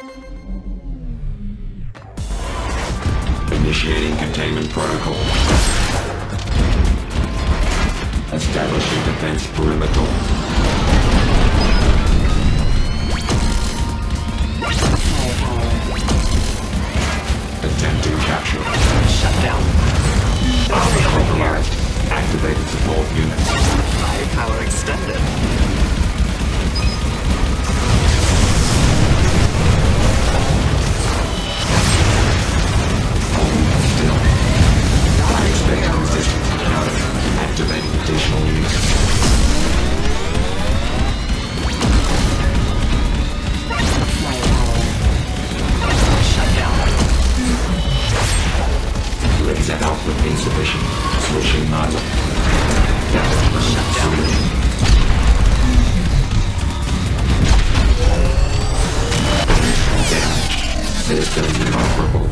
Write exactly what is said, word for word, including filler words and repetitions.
Initiating containment protocol. Establishing defense perimeter. Attempting capture. Shut down. Armor compromised. Activated support units. Firepower extended. Still. I expect resistance encountered. Activating additional units. Shut down. Laser output insufficient. Switching nozzle. Damage Shut down. Damage. System inoperable.